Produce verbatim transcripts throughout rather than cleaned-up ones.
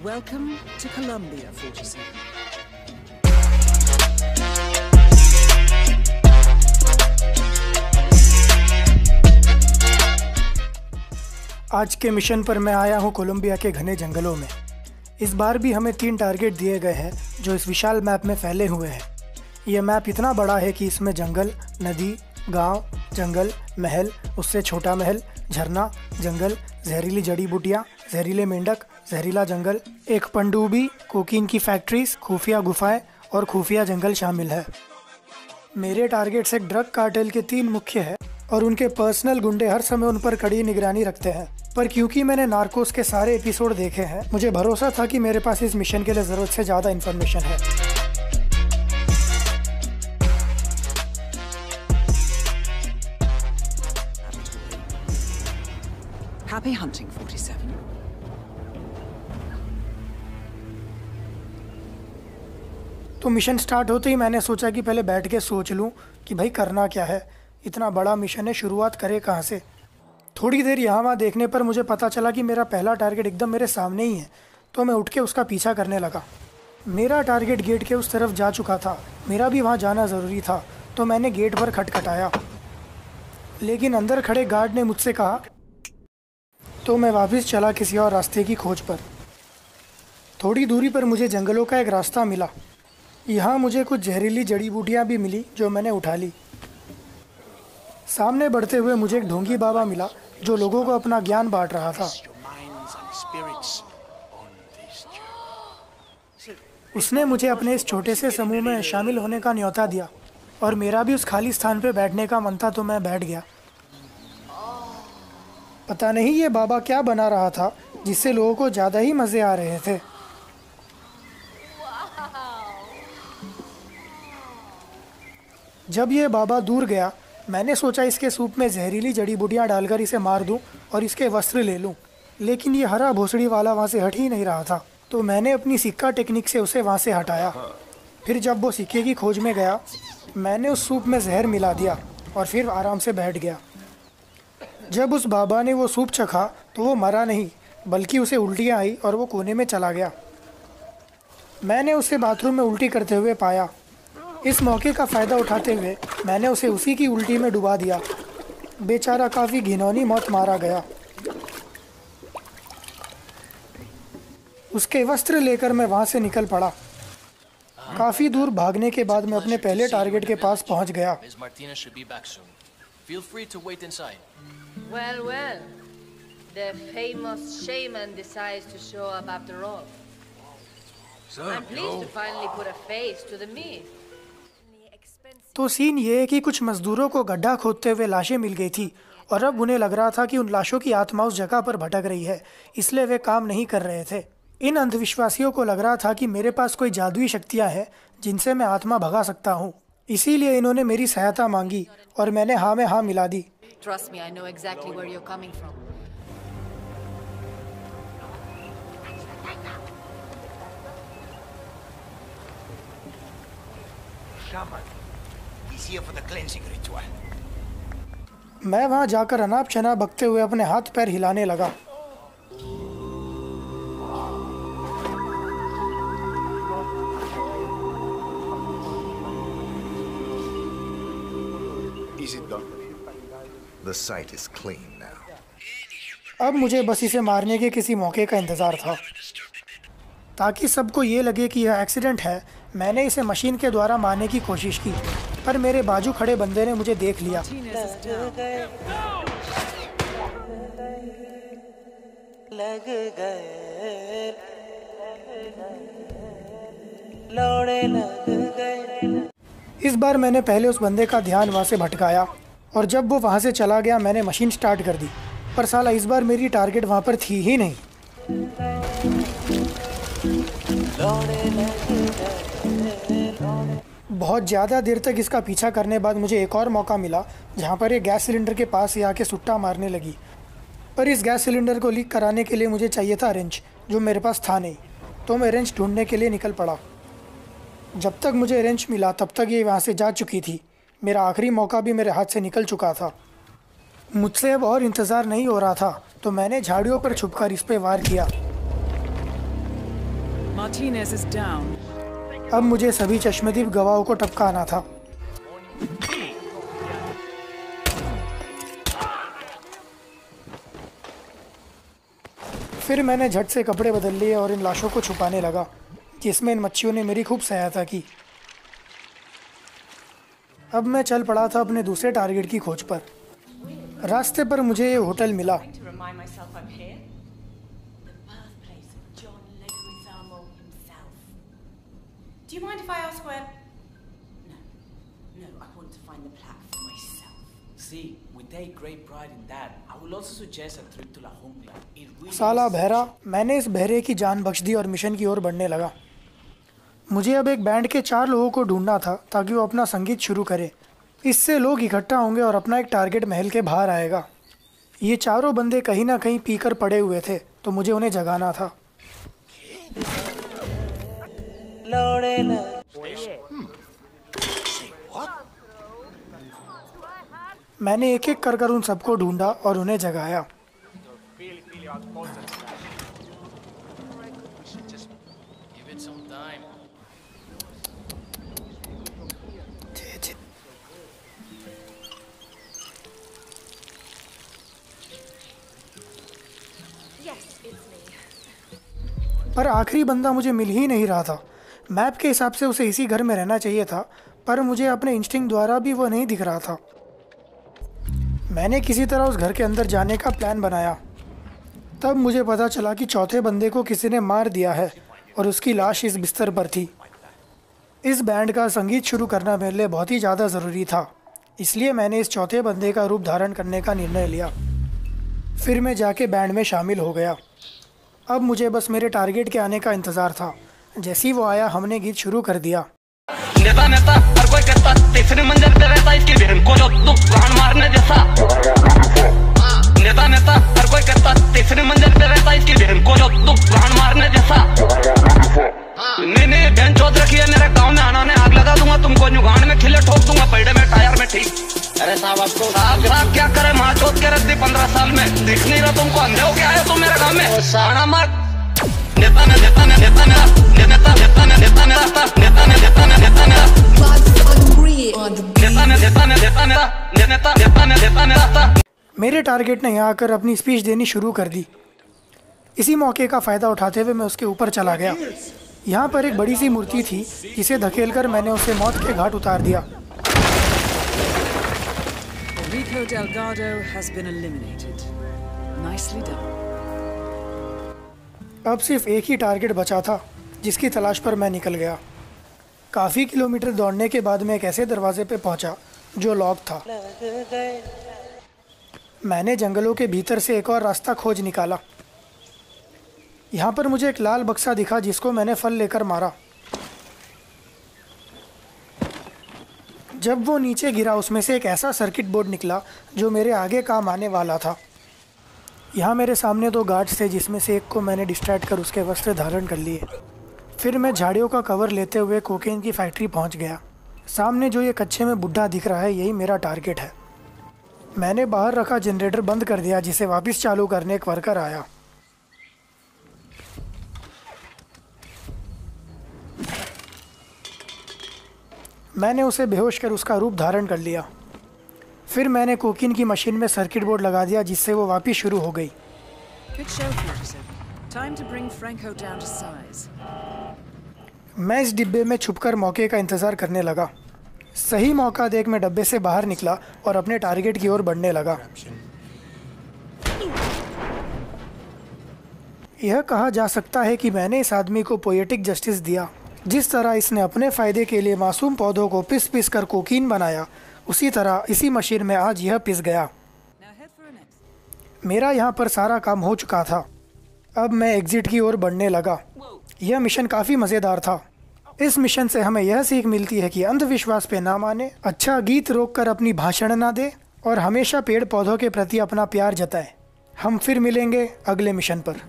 Welcome to Columbia forty-seven. आज के mission पर मैं आया हूँ कोलंबिया के घने जंगलों में। इस बार भी हमें तीन टारगेट दिए गए हैं जो इस विशाल मैप में फैले हुए हैं। यह मैप इतना बड़ा है कि इसमें जंगल, नदी, गांव, जंगल, महल, उससे छोटा महल, झरना, जंगल, जहरीली जड़ी बूटियाँ, जहरीले मेंढक, जहरीला जंगल, एक पनडुब्बी, कोकीन की फैक्ट्रीज, खुफिया गुफाएं और खुफिया जंगल शामिल है। मेरे टारगेट्स एक ड्रग कार्टेल के तीन मुख्य हैं और उनके पर्सनल गुंडे हर समय उन पर कड़ी निगरानी रखते हैं। पर क्योंकि मैंने नार्कोस के सारे एपिसोड देखे हैं, मुझे भरोसा था कि मेरे पास इस मिशन के लिए ज़रूरत से ज़्यादा इन्फॉर्मेशन है। Happy hunting, forty-seven. तो मिशन स्टार्ट होते ही मैंने सोचा कि पहले बैठ के सोच लूं कि भाई करना क्या है। इतना बड़ा मिशन है, शुरुआत करें कहाँ से। थोड़ी देर यहाँ वहाँ देखने पर मुझे पता चला कि मेरा पहला टारगेट एकदम मेरे सामने ही है, तो मैं उठ के उसका पीछा करने लगा। मेरा टारगेट गेट के उस तरफ जा चुका था, मेरा भी वहाँ जाना ज़रूरी था, तो मैंने गेट पर खटखटाया, लेकिन अंदर खड़े गार्ड ने मुझसे कहा, तो मैं वापस चला किसी और रास्ते की खोज पर। थोड़ी दूरी पर मुझे जंगलों का एक रास्ता मिला। यहाँ मुझे कुछ जहरीली जड़ी बूटियाँ भी मिली जो मैंने उठा ली। सामने बढ़ते हुए मुझे एक ढोंगी बाबा मिला जो लोगों को अपना ज्ञान बांट रहा था। उसने मुझे अपने इस छोटे से समूह में शामिल होने का न्योता दिया और मेरा भी उस खाली स्थान पर बैठने का मन था, तो मैं बैठ गया। पता नहीं ये बाबा क्या बना रहा था जिससे लोगों को ज़्यादा ही मज़े आ रहे थे। जब ये बाबा दूर गया, मैंने सोचा इसके सूप में जहरीली जड़ी बूटियाँ डालकर इसे मार दूं और इसके वस्त्र ले लूं, लेकिन ये हरा भोसड़ी वाला वहाँ से हट ही नहीं रहा था, तो मैंने अपनी सिक्का टेक्निक से उसे वहाँ से हटाया। फिर जब वो सिक्के की खोज में गया, मैंने उस सूप में जहर मिला दिया और फिर आराम से बैठ गया। जब उस बाबा ने वो सूप चखा तो वो मरा नहीं, बल्कि उसे उल्टियाँ आई और वो कोने में चला गया। मैंने उसे बाथरूम में उल्टी करते हुए पाया। इस मौके का फ़ायदा उठाते हुए मैंने उसे उसी की उल्टी में डुबा दिया। बेचारा काफ़ी घिनौनी मौत मारा गया। उसके वस्त्र लेकर मैं वहाँ से निकल पड़ा। काफ़ी दूर भागने के बाद मैं अपने पहले टारगेट के पास पहुँच गया। Well, well, the famous shaman decides to show up after all. I'm pleased to finally put a face to the myth. तो सीन ये है कि कुछ मजदूरों को गड्ढा खोदते हुए लाशें मिल गई थी और अब उन्हें लग रहा था कि उन लाशों की आत्मा उस जगह पर भटक रही है, इसलिए वे काम नहीं कर रहे थे। इन अंधविश्वासियों को लग रहा था कि मेरे पास कोई जादुई शक्तियाँ हैं जिनसे मैं आत्मा भगा सकता हूँ, इसीलिए इन्होंने मेरी सहायता मांगी और मैंने हाँ में हाँ मिला दी। Trust me, I know exactly where you're coming from. Shaman is here for the cleansing ritual. मैं वहाँ जाकर अनाप शनाप बकते हुए अपने हाथ पैर हिलाने लगा। Is it done? The site is clean now. अब मुझे बस इसे मारने के किसी मौके का इंतज़ार था, ताकि सबको ये लगे कि यह एक्सीडेंट है। मैंने इसे मशीन के द्वारा मारने की कोशिश की, पर मेरे बाजू खड़े बंदे ने मुझे देख लिया। लग गए, लौड़े लग गए। इस बार मैंने पहले उस बंदे का ध्यान वहाँ से भटकाया और जब वो वहाँ से चला गया मैंने मशीन स्टार्ट कर दी, पर साला इस बार मेरी टारगेट वहाँ पर थी ही नहीं। बहुत ज़्यादा देर तक इसका पीछा करने बाद मुझे एक और मौका मिला जहाँ पर ये गैस सिलेंडर के पास ही आके सुट्टा मारने लगी, पर इस गैस सिलेंडर को लीक कराने के लिए मुझे चाहिए था रेंच, जो मेरे पास था नहीं, तो मैं रेंच ढूंढने के लिए निकल पड़ा। जब तक मुझे रेंच मिला तब तक ये वहाँ से जा चुकी थी। मेरा आखिरी मौका भी मेरे हाथ से निकल चुका था। मुझसे अब और इंतज़ार नहीं हो रहा था, तो मैंने झाड़ियों पर छुपकर इस पे वार किया। Martinez is down. अब मुझे सभी चश्मदीद गवाहों को टपकाना था। फिर मैंने झट से कपड़े बदल लिए और इन लाशों को छुपाने लगा, जिसमें इन मच्छियों ने मेरी खूब सहायता की। अब मैं चल पड़ा था अपने दूसरे टारगेट की खोज पर। रास्ते पर मुझे ये होटल मिला। Do you mind if I ask where? No, no, I want to find the plaque for myself. See, we take great pride in that. I will also suggest a trip to La Jungla. It really साला बहरा, मैंने इस बहरे की जान बख्श दी और mission की ओर बढ़ने लगा। मुझे अब एक बैंड के चार लोगों को ढूंढना था ताकि वो अपना संगीत शुरू करे। इससे लोग इकट्ठा होंगे और अपना एक टारगेट महल के बाहर आएगा। ये चारों बंदे कहीं ना कहीं पीकर पड़े हुए थे, तो मुझे उन्हें जगाना था। मैंने एक एक कर कर उन सबको ढूंढा और उन्हें जगाया। पर आखिरी बंदा मुझे मिल ही नहीं रहा था। मैप के हिसाब से उसे इसी घर में रहना चाहिए था, पर मुझे अपने इंस्टिंक्ट द्वारा भी वो नहीं दिख रहा था। मैंने किसी तरह उस घर के अंदर जाने का प्लान बनाया। तब मुझे पता चला कि चौथे बंदे को किसी ने मार दिया है और उसकी लाश इस बिस्तर पर थी। इस बैंड का संगीत शुरू करना मेरे लिए बहुत ही ज़्यादा ज़रूरी था, इसलिए मैंने इस चौथे बंदे का रूप धारण करने का निर्णय लिया। फिर मैं जाके बैंड में शामिल हो गया। अब मुझे बस मेरे टारगेट के आने का इंतज़ार था। जैसे ही वो आया, हमने गीत शुरू कर दिया। नेता नेता हर कोई करता, तीसरे मंजिल पे रहता, इसकी बहन को जो तू प्राण मारने जैसा। नेता नेता हर कोई करता, तीसरे मंजिल पे रहता, इसकी बहन को जो तू प्राण मारने जैसा। नहीं नहीं बहन चौथ रखी है मेरे गाँव में, आना ने आग लगा दूंगा तुमको, जुगाड़ में खिले ठोक दूंगा, पैडे में टायर में ठीक। अरे साहब आपको साहब साहब क्या करे, माँ चौथ के रद्दी पंद्रह साल में दिख नहीं रहा तुमको, अंधे हो गया है तुम मेरे गाँव में। साड़ा मार नेता ने नेता ने नेता ने नेता नेता ने नेता ने रास्ता नेता ने नेता ने नेता ने नेता ने नेता ने नेता ने नेता नेता ने नेता ने रास्ता। मेरे टारगेट ने यहाँ आकर अपनी स्पीच देनी शुरू कर दी। इसी मौके का फ़ायदा उठाते हुए मैं उसके ऊपर चला गया। यहाँ पर एक बड़ी सी मूर्ति थी, जिसे धकेलकर मैंने उसे मौत के घाट उतार दिया। Rico Delgado has been eliminated. Nicely done. अब सिर्फ एक ही टारगेट बचा था, जिसकी तलाश पर मैं निकल गया। काफ़ी किलोमीटर दौड़ने के बाद मैं एक ऐसे दरवाजे पे पहुंचा जो लॉक था। मैंने जंगलों के भीतर से एक और रास्ता खोज निकाला। यहाँ पर मुझे एक लाल बक्सा दिखा, जिसको मैंने फल लेकर मारा। जब वो नीचे गिरा, उसमें से एक ऐसा सर्किट बोर्ड निकला जो मेरे आगे काम आने वाला था। यहाँ मेरे सामने दो गार्ड्स थे, जिसमें से एक को मैंने डिस्ट्रैक्ट कर उसके वस्त्र धारण कर लिए। फिर मैं झाड़ियों का कवर लेते हुए कोकेन की फैक्ट्री पहुँच गया। सामने जो ये कच्चे में बुढ़ा दिख रहा है, यही मेरा टारगेट है। मैंने बाहर रखा जनरेटर बंद कर दिया, जिसे वापस चालू करने एक वर्कर आया। मैंने उसे बेहोश कर उसका रूप धारण कर लिया। फिर मैंने कोकीन की मशीन में सर्किट बोर्ड लगा दिया, जिससे वो वापस शुरू हो गई। Good show, forty-seven. Time to bring Franco down to size. मैं इस डिब्बे में छुपकर मौके का इंतज़ार करने लगा। सही मौका देख मैं डब्बे से बाहर निकला और अपने टारगेट की ओर बढ़ने लगा। यह कहा जा सकता है कि मैंने इस आदमी को पोएटिक जस्टिस दिया। जिस तरह इसने अपने फ़ायदे के लिए मासूम पौधों को पिस पिस कर कोकीन बनाया, उसी तरह इसी मशीन में आज यह पिस गया। मेरा यहाँ पर सारा काम हो चुका था। अब मैं एग्ज़िट की ओर बढ़ने लगा। यह मिशन काफ़ी मज़ेदार था। इस मिशन से हमें यह सीख मिलती है कि अंधविश्वास पे ना माने, अच्छा गीत रोक कर अपनी भाषण ना दे और हमेशा पेड़ पौधों के प्रति अपना प्यार जताए। हम फिर मिलेंगे अगले मिशन पर।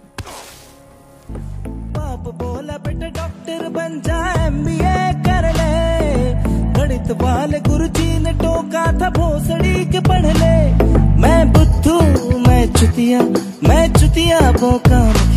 बाप बोला बेटा डॉक्टर बन जा, एमबीए कर ले, गणित वाले गुरुजी ने टोका था भोसड़ी के पढ़ ले। मैं बुद्धू मैं चुतिया मैं चुतिया वो काम